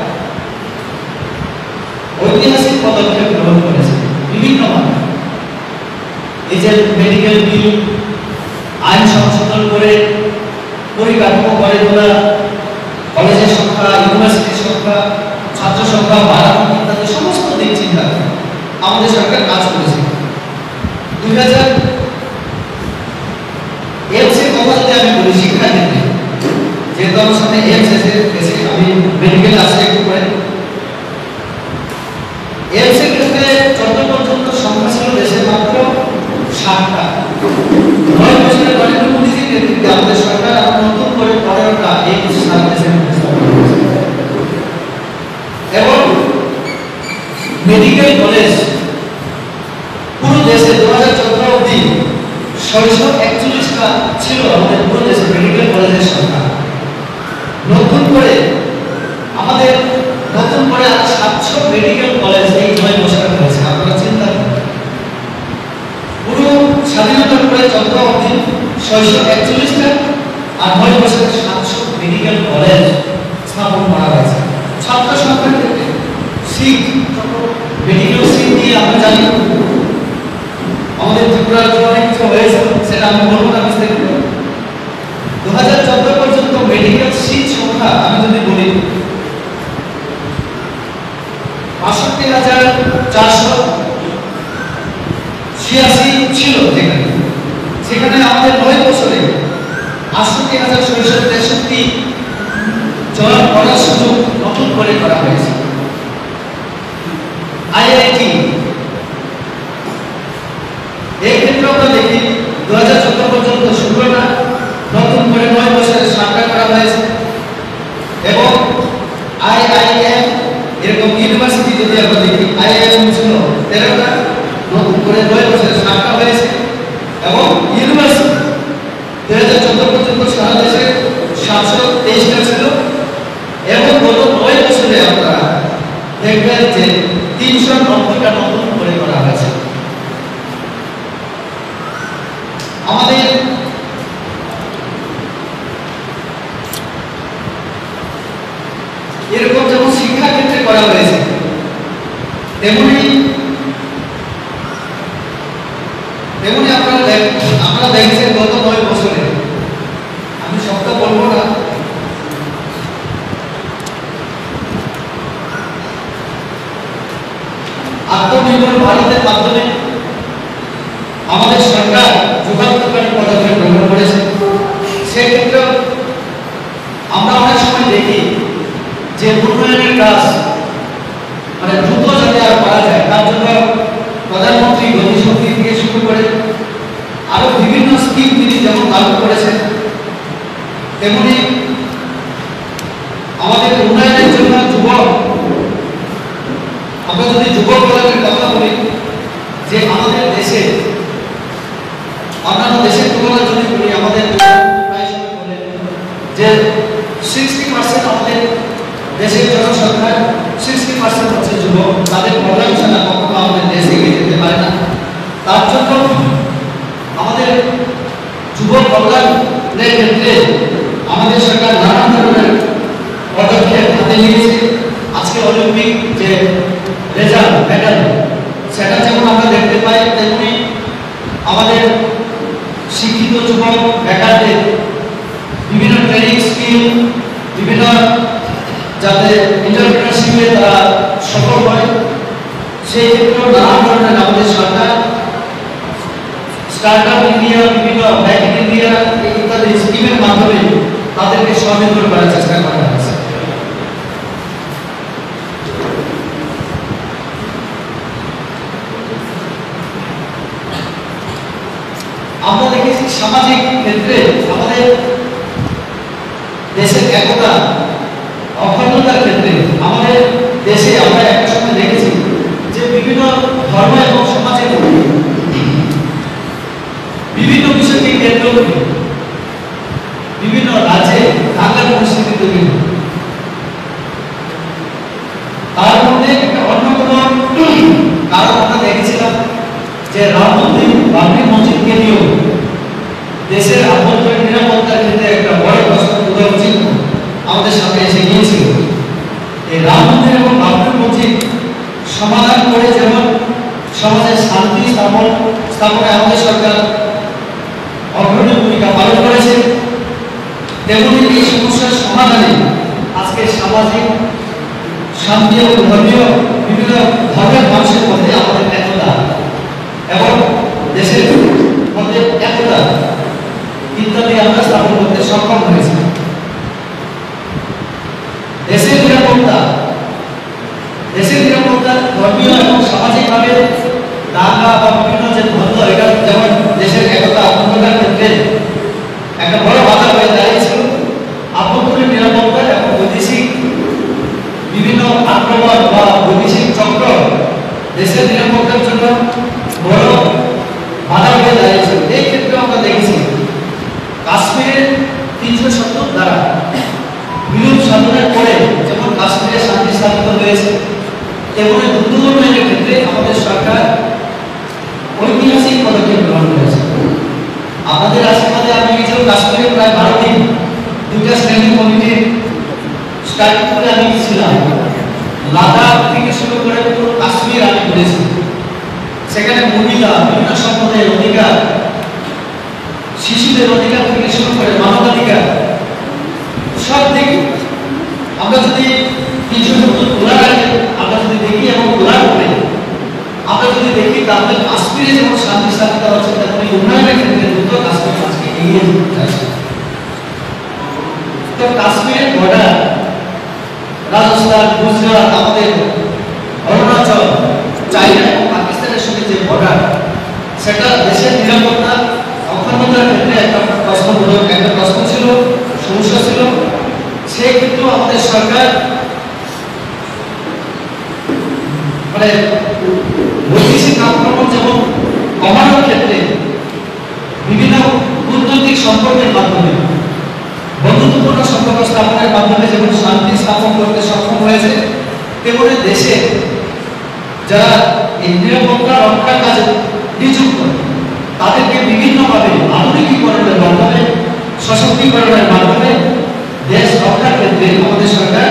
S1: ঐতিহাসিক পদক্ষেপ গ্রহণ করেছে বিভিন্ন মাধ্যমে। এই যে মেডিকেল বিল, আইন সংশোধন করে পরিকাঠামো গড়ে তোলা, কলেজের সংখ্যা, ইউনিভার্সিটির সংখ্যা, ছাত্র সংখ্যা বাড়ানো ইত্যাদি সমস্ত দিক চিন্তা করে আমাদের সরকার কাজ করেছে। দুই হাজার এমস এর কথা যদি আমি বলি শিক্ষা ক্ষেত্রে, যেহেতু আমার সাথে এমস এসে আমি মেডিকেল আসে একটু করে, এমস এর ক্ষেত্রে চোদ্দ পর্যন্ত সংখ্যা ছিল দেশের মাত্র ষাটটা। নয় বছরের নরেন্দ্র মোদীজির নেতৃত্বে আমাদের সরকার নতুন করে পনেরোটা এই সাত দেশের এবং মেডিকেল কলেজ ছয়শো একচল্লিশটা ছিল আমাদের পুরো দেশে মেডিকেল কলেজের সংখ্যা। নতুন করে আমাদের নতুন করে আর সাতশো মেডিকেল কলেজ এই নয় বছরে হয়েছে। আপনারা চিন্তা করুন, পুরো স্বাধীনতার পরে চন্দ্র অবধি ছয়শো একচল্লিশটা আর নয় বছরে সাতশো মেডিকেল কলেজ স্থাপন করা হয়েছে। ছাত্র সংখ্যার ক্ষেত্রে সিট, মেডিকেল সিট দিয়ে আমরা জানি আমাদের ত্রিপুরার যে অনেক কিছু হয়েছে, সেটা আমি বলবো না বিস্তারিত। দু হাজার চোদ্দ পর্যন্ত মেডিকেল সিট সংখ্যা আমি যদি বলি বাষট্টি হাজার চারশো ছিয়াশি ছিল, যেখানে সেখানে আমাদের নয় বছরে আটষট্টি হাজার ছয়শো তেষট্টি জন পড়ার সুযোগ নতুন করে করা হয়েছে। আইআইটি এই ক্ষেত্রে আমরা দেখি দু হাজার চোদ্দ পর্যন্ত ষোলোটা, নতুন করে নয় বছরে সাতটা করা হয়েছে। এবং আইআইএম এরকম ইউনিভার্সিটি যদি আমরা দেখি, আইআইএম ছিল তেরোটা, নতুন করে নয় বছরে সাতটা হয়েছে। এবং ইউনিভার্সিটি দু হাজার চোদ্দ পর্যন্ত সারা দেশে সাতশো তেইশটা ছিল, এবং গত নয় বছরে আমরা দেখবেন যে তিনশো নব্বইটা নতুন করে করা হয়েছে। আমাদের এরকম যেমন শিক্ষা ক্ষেত্রে করা হয়েছে, তেমনি তেমনি আপনারা আপনারা দেখছেন গত নয় বছরে, আমি সবটা বলবো না, আত্মনির্ভর ভারতের মাধ্যমে আমাদের সরকার যুগান্তকারী পদক্ষেপ গ্রহণ করেছে। সেক্ষেত্রে আমরা অনেক সময় দেখি যে উন্নয়নের কাজ মানে দ্রুত যাতে আর করা যায়, তার জন্য প্রধানমন্ত্রী গতিশক্তি থেকে শুরু করে আরো বিভিন্ন স্কিম তিনি যেমন লাগু করেছেন, তেমনি আমাদের উন্নয়নের জন্য যুবক, আমরা যদি যুবক কল্যাণের কথা বলি, যে আমাদের দেশে অন্যান্য দেশের তুলনায় যদি বলি, আমাদের প্রায় সময় বলে যে সিক্সটি পার্সেন্ট আমাদের দেশের জনসংখ্যার সিক্সটি পার্সেন্ট হচ্ছে যুবক। তাদের কল্যাণ ছাড়া কখনো আমাদের দেশ এগিয়ে যেতে পারে না। তার জন্য আমাদের যুবক কল্যাণের ক্ষেত্রে আমাদের সরকার নানান ধরনের পদক্ষেপ হাতে নিয়েছে। আজকে অলিম্পিক যে রেজাল্ট মেডাল, সেটা যেমন আমরা দেখতে পাই, তেমনি আমাদের শিক্ষিত যুবক বেকারদের বিভিন্ন ট্রেনিং স্কিল, বিভিন্ন যাতে এন্টারপ্রেনারশিপে তারা সফল হয়, সেই ক্ষেত্রেও নানান ধরনের আমাদের সরকার স্টার্টআপ ইন্ডিয়া, বিভিন্ন ব্যাংক ইন্ডিয়া ইত্যাদি স্কিমের মাধ্যমে তাদেরকে স্বনির্ভর করার চেষ্টা করা হয়েছে। আমরা দেখেছি সামাজিক ক্ষেত্রে আমাদের দেশের একতা অখণ্ডতার ক্ষেত্রে আমাদের দেশে আমরা একটা সময় দেখেছি যে বিভিন্ন ধর্ম এবং সমাজের বিভিন্ন বিষয়কে কেন্দ্র করে বিভিন্ন রাজ্যে দাঙ্গার পরিস্থিতি তৈরি হয়। তার মধ্যে একটা অন্যতম কারণ আমরা দেখেছিলাম যে রাম মন্দির, বাবরি মসজিদকে নিয়েও দেশের আভ্যন্তরীণ নিরাপত্তার ক্ষেত্রে একটা বড় প্রশ্ন উদয় চিহ্ন আমাদের সামনে এসে গিয়েছিল। এই রাম মন্দির এবং বাবরি মসজিদ সমাধান করে যেমন সমাজের শান্তি স্থাপন স্থাপনে আমাদের সরকার অগ্রণী ভূমিকা পালন করেছে, তেমনি এই সমস্যার সমাধানে আজকে সামাজিক শান্তি এবং ধর্মীয় বিভিন্ন ধর্মের মানুষের মধ্যে আমাদের একতা এবং দেশের মধ্যে একতা ইত্যাদি আমরা স্থাপন করতে সক্ষম হয়েছি। দেশের নিরাপত্তা দেশের নিরাপত্তা ধর্মীয় এবং সামাজিকভাবে দাঙ্গা বা বিভিন্ন যে দ্বন্দ্ব, এটা যেমন দেশের একতা অখণ্ডতার ক্ষেত্রে একটা বড় বাধা হয়ে দাঁড়িয়েছিল, আভ্যন্তরীণ নিরাপত্তা এবং বৈদেশিক বিভিন্ন আক্রমণ বা বৈদেশিক চক্র দেশের নিরাপত্তার জন্য বড় বাধা হয়ে দাঁড়িয়েছিল। এই ক্ষেত্রে আমরা সেখানে মহিলা, বিভিন্ন সম্প্রদায়ের অধিকার, শিশুদের অধিকার থেকে শুরু করে মানবাধিকার সব দিক আমরা যদি কিছু তোলার আগে আমরা যদি দেখি এবং তোলার পরে আমরা যদি দেখি তাহলে কাশ্মীরে যেমন শান্তি স্থাপিত হচ্ছে তেমনি উন্নয়নের ক্ষেত্রে দ্রুত কাশ্মীর আজকে এগিয়ে যাচ্ছে। তো কাশ্মীরের বর্ডার রাজস্থান, গুজরাট, আমাদের অরুণাচল, চাইনা এবং পাকিস্তানের সঙ্গে যে বর্ডার, সেটা দেশের নিরাপত্তা অখণ্ডতার ক্ষেত্রে একটা প্রশ্নবোধক একটা প্রশ্ন ছিল, সমস্যা ছিল। সে কিন্তু আমাদের সরকার মানে বৈদেশিক আক্রমণ যেমন কমানোর ক্ষেত্রে বিভিন্ন কূটনৈতিক সম্পর্কের মাধ্যমে, বন্ধুত্বপূর্ণ সম্পর্ক স্থাপনের মাধ্যমে যেমন শান্তি স্থাপন করতে সক্ষম হয়েছে, তেমনি দেশে যারা এই নিরাপত্তা রক্ষার কাজে নিযুক্ত তাদেরকে বিভিন্নভাবে আধুনিকীকরণের মাধ্যমে, সশক্তিকরণের মাধ্যমে দেশ রক্ষার ক্ষেত্রে আমাদের সরকার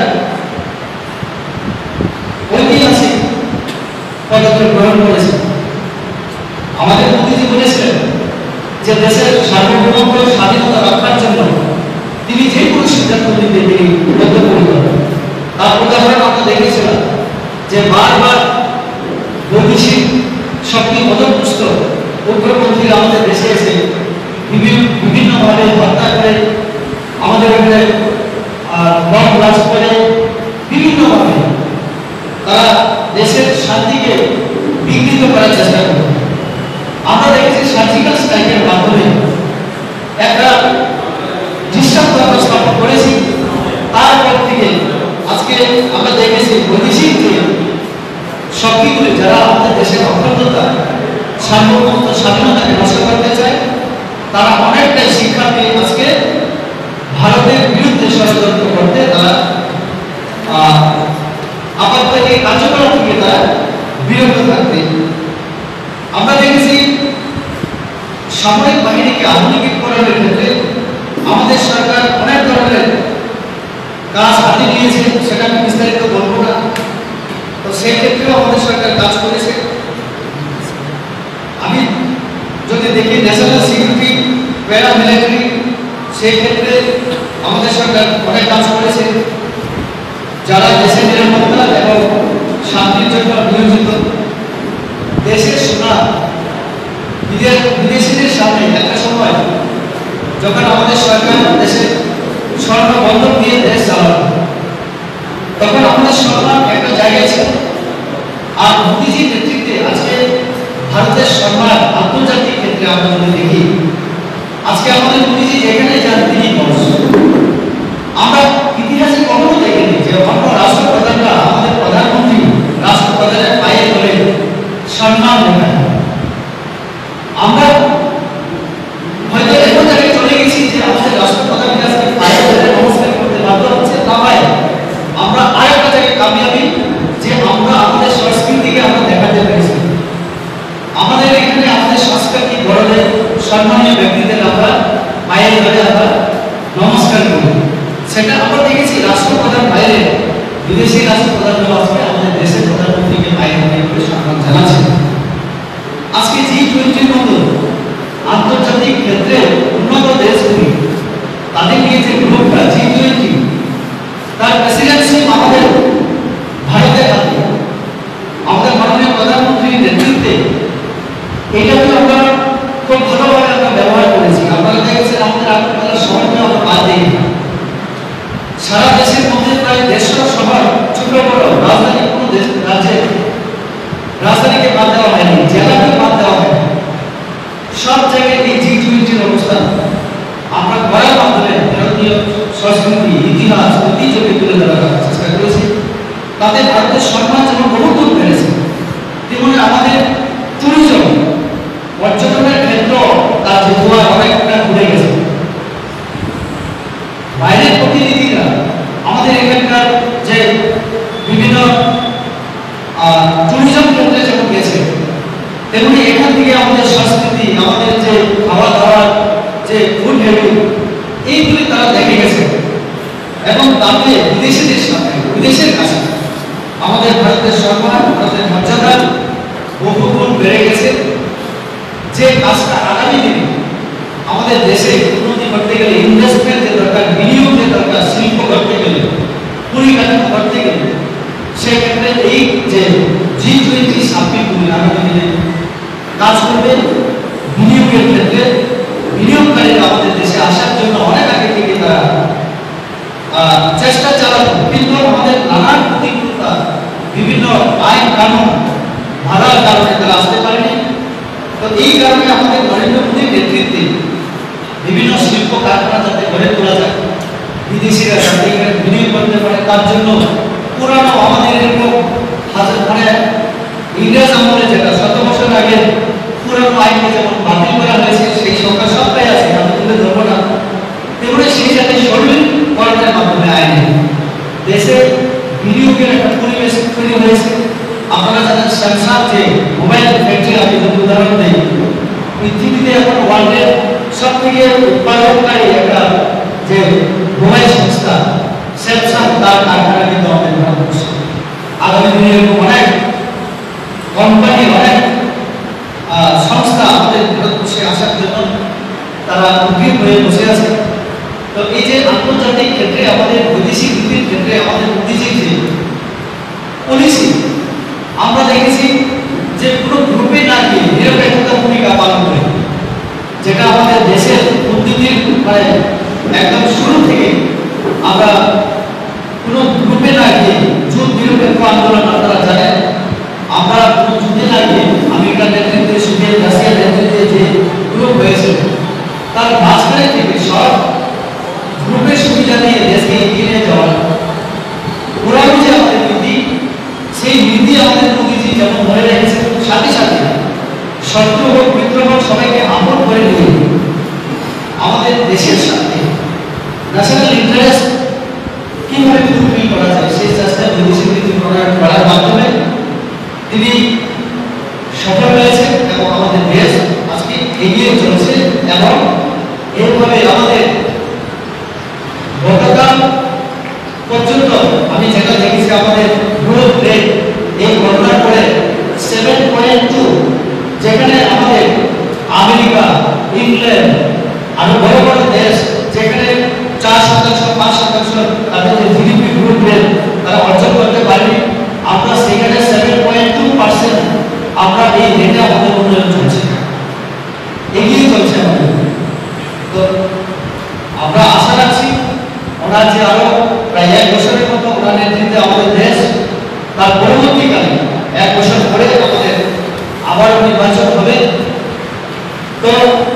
S1: ঐতিহাসিক পদক্ষেপ গ্রহণ করেছে। আমাদের মোদীজি বলেছিলেন যে দেশের সার্বভৌমত্ব স্বাধীনতা রক্ষার জন্য তিনি যে কোনো সিদ্ধান্ত নিতে তিনি বদ্ধপরিকর। তার উদাহরণ আমরা দেখেছিলাম যে বারবার বৈদেশিক শক্তি পদপুষ্ট উগ্রপন্থীরা আমাদের দেশে এসে বিভিন্নভাবে হত্যা করে, আমাদের এখানে বম ব্লাস্ট করে, বিভিন্নভাবে তারা দেশের শান্তিকে বিঘ্নিত করার চেষ্টা করে। আমরা দেখেছি সার্জিক্যাল স্ট্রাইকের মাধ্যমে একটা দৃষ্টান্ত স্থাপন করেছি। তারপর থেকে আজকে আমরা দেখেছি বৈদেশিক যে শক্তিগুলি যারা আমাদের দেশের অখণ্ডতা, সার্বভৌমত্ব, স্বাধীনতাকে নষ্ট করতে চায়, তারা অনেকটাই শিক্ষা পেয়ে আজকে ভারতের বিরুদ্ধে ষড়যন্ত্র করতে তারা আপাতত এই কার্যকলাপ থেকে তারা বিরত থাকবে। আমরা দেখেছি সামরিক বাহিনীকে আধুনিকীকরণের ক্ষেত্রে আমাদের সরকার অনেক ধরনের কাজ হাতে নিয়েছে, সেটা আমি বিস্তারিত বলবো না। তো সেই ক্ষেত্রেও আমাদের সরকার কাজ করেছে। আমি যদি দেখি ন্যাশনাল সিকিউরিটি, প্যারামিলিটারি, সেই ক্ষেত্রে আমাদের সরকার অনেক কাজ করেছে। যারা দেশের নিরাপত্তা এবং শান্তির জন্য নিয়োজিত, দেশের সোনা বিদেশিদের সামনে একটা সময় যখন আমাদের সরকার দেশের স্বর্ণ বন্ধক দিয়ে দেশ চালানো, তখন আমাদের সম্মান একটা জায়গায় ছিল। আর মোদীজির নেতৃত্বে আজকে ভারতের সম্মান আন্তর্জাতিক ক্ষেত্রে আমরা যদি দেখি, আজকে আমাদের মোদীজি যেখানে যান তিনি বস। আমরা ইতিহাসে কখনো দেখিনি যে অন্য রাষ্ট্রপ্রধানরা আমাদের প্রধানমন্ত্রী রাষ্ট্রপ্রধানের পায়ে ধরে সম্মান দেখান। আমরা হয়তো এমন জায়গায় চলে গেছি যে আমাদের রাষ্ট্রপ্রধানের কাছে পায়ে ধরে নমস্কার করতে বাধ্য হচ্ছে। তা নয়, আমরা আরেকটা জায়গায় কামিয়াবি যে আমরা আমাদের সংস্কৃতিকে আমরা দেখাতে পেরেছি। আমাদের এখানে আমাদের সাংস্কৃতিক বড়দের সম্মানীয় ব্যক্তিদের আমরা পায়ে ধরে আমরা নমস্কার করি। সেটা আমরা দেখেছি রাষ্ট্রপ্রধান বাইরে বিদেশি রাষ্ট্রপ্রধানরা আজকে আমাদের দেশের প্রধানমন্ত্রীকে পায়ে ধরে করে সম্মান জানাচ্ছে। আজকে জি টোয়েন্টির মতো আন্তর্জাতিক ক্ষেত্রে উন্নত দেশগুলি তাদের নিয়ে যে গ্রুপটা জি টোয়েন্টি, তার প্রেসিডেন্সি আমাদের ভারতের হাতে, আমাদের মাননীয় প্রধানমন্ত্রীর নেতৃত্বে এইটাকে আমরা খুব ভালোভাবে আমরা ব্যবহার করেছি। আপনারা দেখেছেন আমাদের আগরতলার শহরকে আমরা বাদ দিই, সারা দেশের মধ্যে প্রায় দেড়শো শহর ছোট বড় রাজধানী কোনো দেশ রাজ্যে রাজধানীকে বাদ দেওয়া হয়নি, জেলাকে বাদ দেওয়া হয়নি। সব জায়গায় এই জি টোয়েন্টির অবস্থান আমরা করার মাধ্যমে ভারতীয় সংস্কৃতি, ইতিহাস, ঐতিহ্যকে তুলে ধরার চেষ্টা করেছি। তাতে ভারতের সম্মান যেমন বহুগুণ বেড়েছে, তেমনি আমাদের ট্যুরিজম, পর্যটনের ক্ষেত্র তার যে দুয়ার অনেকটা খুলে গেছে। বাইরের প্রতিনিধিরা আমাদের এখানকার যে বিভিন্ন ট্যুরিজম ক্ষেত্রে যেমন গেছে, তেমনি এখান থেকে আমাদের সংস্কৃতি, আমাদের যে খাওয়া দাওয়ার যে ফুড হ্যাবিট, এইগুলি তারা দেখে গেছে। এবং তাতে বিদেশিদের সাথে, বিদেশের কাছে আমাদের ভারতের সম্মান, ভারতের মর্যাদা বহুগুণ বেড়ে গেছে। যে কাজটা আগামী দিনে আমাদের দেশে উন্নতি করতে গেলে, ইনভেস্টমেন্টের দরকার, বিনিয়োগের দরকার, শিল্প করতে গেলে, পরিকাঠামো করতে গেলে, সেক্ষেত্রে এই যে জি টোয়েন্টি সামিটগুলি আগামী দিনে কাজ করবে বিনিয়োগের ক্ষেত্রে। বিনিয়োগকারীরা আমাদের দেশে আসার জন্য অনেক আগে থেকে তারা চেষ্টা চালাতো, কিন্তু আমাদের নানান প্রতিকূলতা, বিভিন্ন আইন কানুন বাধার কারণে তারা আসতে পারেনি। তো এই কারণে আমাদের নরেন্দ্র মোদীর নেতৃত্বে বিভিন্ন শিল্প কারখানা যাতে গড়ে তোলা যায়, বিদেশিরা যাতে এখানে বিনিয়োগ করতে পারে, তার জন্য পুরানো আমাদের এরকম হাজার মানে ইংরেজ আমলে যেটা শত বছর আগে পুরানো আইনকে যেমন বাতিল করা হয়েছে, সেই সংখ্যা সবটাই আছে, আমি তুলে ধরবো না। তেমনি সেই সাথে সরলীকরণের মাধ্যমে আইনে দেশে বিনিয়োগের একটা পরিবেশ তৈরি হয়েছে। আপনারা জানেন স্যামসাং যে মোবাইল ফ্যাক্টরি, আমি যদি উদাহরণ দিই, পৃথিবীতে এখন ওয়ার্ল্ডের সব থেকে উৎপাদনকারী একটা যে মোবাইল সংস্থা স্যামসাং, তার কারখানা কিন্তু আমাদের ভারতবর্ষে। আগামী দিনে এরকম অনেক কোম্পানি, অনেক সংস্থা আমাদের ভারতবর্ষে আসার জন্য তারা উদ্গ্রীব হয়ে বসে আছে। তো এই যে আন্তর্জাতিক ক্ষেত্রে আমাদের বৈদেশিক নীতির ক্ষেত্রে আমাদের মোদীজির যে পলিসি, আমরা দেখেছি যে পুরো গ্রুপে না গিয়ে নিরপেক্ষতা ভূমিকা পালন করে, যেটা আমাদের দেশের উন্নতির মানে একদম শুরু থেকে আমরা কোনো গ্রুপে না গিয়ে যুদ্ধ নিরপেক্ষ আন্দোলন, আপনারা জানেন আমরা কোনো যুদ্ধে না গিয়ে আমেরিকার নেতৃত্বে, সোভিয়েত রাশিয়ার নেতৃত্বে যে গ্রুপ হয়েছিল, তার মাঝখানে থেকে সব গ্রুপের সুবিধা নিয়ে দেশকে এগিয়ে নিয়ে যাওয়া, ওরাও যে আমাদের নীতি, সেই নীতি আমাদের মোদীজি যেমন ধরে রেখেছে, সাথে সাথে শত্রু হোক মিত্র হোক সবাইকে আপন করে নিয়ে আমাদের দেশের সাথে ন্যাশনাল ইন্টারেস্ট কিভাবে ফুলফিল করা যায় সেই চেষ্টা বৈদেশিক নীতি করার মাধ্যমে তিনি সফল হয়েছে এবং আমাদের দেশ আজকে এগিয়ে চলছে। এবং এরভাবে আমাদের গতকাল পর্যন্ত আমি যেটা দেখেছি, আমাদের গ্রোথ রেট এই গণনার পরে সেভেন পয়েন্ট টু, যেখানে আমাদের আমেরিকা, ইংল্যান্ড আরো বড় বড় দেশ যেখানে চার শতাংশ পাঁচ শতাংশ তাদের যে জিডিপি গ্রোথ রেট তারা অর্জন করতে পারেনি, আমরা সেখানে সেভেন পয়েন্ট টু পার্সেন্ট আমরা এই রেটে আমাদের উন্নয়ন চলছে, এগিয়ে চলছে আমাদের। তো আমরা আশা রাখছি ওনার যে আরো প্রায় এক বছরের মতো ওনার নেতৃত্বে আমাদের দেশ, তার পরবর্তীকালে এক বছর পরে আমাদের আবারও নির্বাচন হবে। তো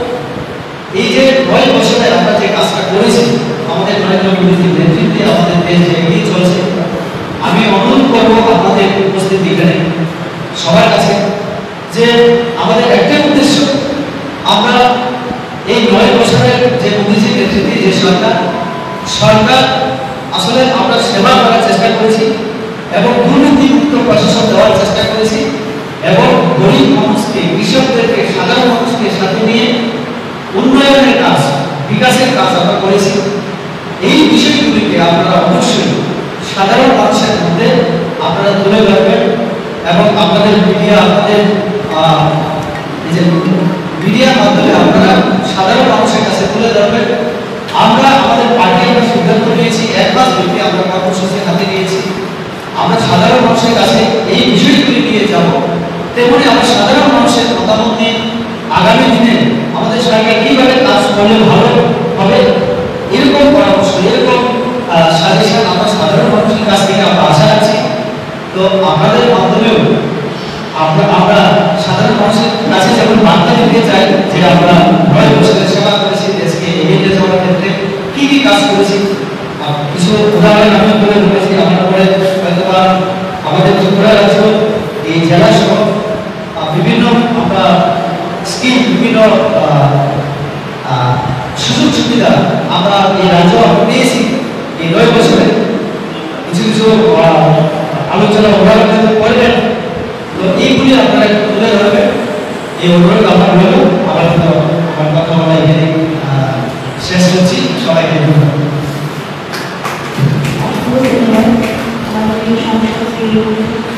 S1: এই যে নয় বছরে আমরা যে কাজটা করেছি আমাদের নরেন্দ্র মোদীর নেতৃত্বে আমাদের দেশ যে এগিয়ে চলছে, আমি অনুরোধ করবো আপনাদের উপস্থিতি এখানে সবার কাছে যে আমাদের একটাই উদ্দেশ্য, আমরা এই নয় বছরের যে মোদীজির নেতৃত্বে যে সরকার সরকার আসলে আমরা সেবা করার চেষ্টা করেছি এবং দুর্নীতিমুক্ত প্রশাসন দেওয়ার চেষ্টা করেছি এবং গরিব মানুষকে, কৃষকদেরকে, সাধারণ মানুষকে সাথে নিয়ে উন্নয়নের কাজ, বিকাশের কাজ আমরা করেছি। এই বিষয়গুলিকে আপনারা অবশ্যই সাধারণ মানুষের মধ্যে আপনারা তুলে ধরবেন এবং আপনাদের মিডিয়া, আপনাদের এই যে মিডিয়ার মাধ্যমে আপনারা সাধারণ মানুষের কাছে তুলে ধরবেন। আমরা আমাদের পার্টি আমরা সিদ্ধান্ত নিয়েছি, এক মাস ব্যাপী আমরা কর্মসূচি হাতে নিয়েছি, আমরা সাধারণ মানুষের কাছে এই বিষয়গুলি নিয়ে যাব। তেমনি আমরা সাধারণ মানুষের মতামত নিয়ে আগামী দিনে আমাদের সরকার কিভাবে কাজ করলে ভালো হবে, এরকম পরামর্শ, এরকম সাজেশন আমরা সাধারণ মানুষের কাছ থেকে আমরা আশা রাখছি। তো আপনাদের মাধ্যমেও আমরা আমরা সাধারণ মানুষের কাছে যেমন বার্তা দিতে চাই যে আমরা নয় বছরের সেবা করেছি, দেশকে এগিয়ে নিয়ে যাওয়ার ক্ষেত্রে কি কি কাজ করেছি, কিছু উদাহরণ আমি বলে বলেছি। আমরা পরে হয়তোবা আমাদের ত্রিপুরা রাজ্য এই জেলা সহ বিভিন্ন আমরা স্কিম, বিভিন্ন সুযোগ সুবিধা আমরা এই রাজ্য পেয়েছি এই নয় বছরে। কিছু কিছু আলোচনা উদাহরণ করবেন, তো এইগুলি আপনারা একটু তুলে ধরবেন, এই অনুরোধ আমার হল। আমার আমার কথা বলা এখানে শেষ করছি, সবাইকে ধন্যবাদ।